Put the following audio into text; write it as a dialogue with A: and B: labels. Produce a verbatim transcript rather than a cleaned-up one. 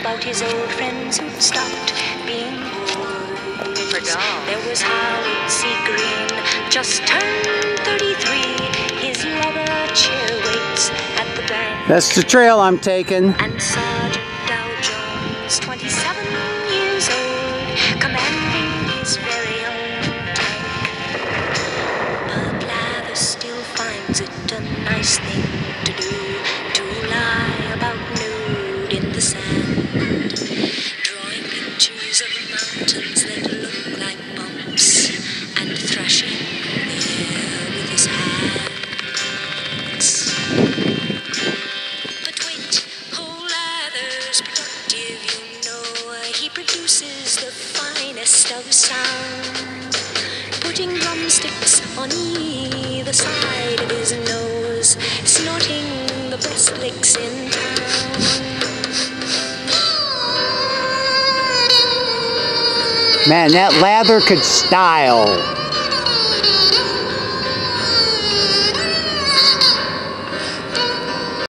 A: about his old friends who'd stopped being boys. There was Howard C. Green, just turned thirty-three. His leather chair waits at the bank.
B: That's the trail I'm taking.
A: And Sergeant Dow Jones, twenty-seven years old, commanding his very own tank. But Lather still finds it a nice thing to do, to lie about nude in the sand, drawing pictures of mountains that look like bumps, and thrashing the air with his hands. But wait, whole Lather's productive, you know. He produces the finest of sound, putting drumsticks on either side of his nose, snorting the best licks in town.
B: Man, that Lather could style.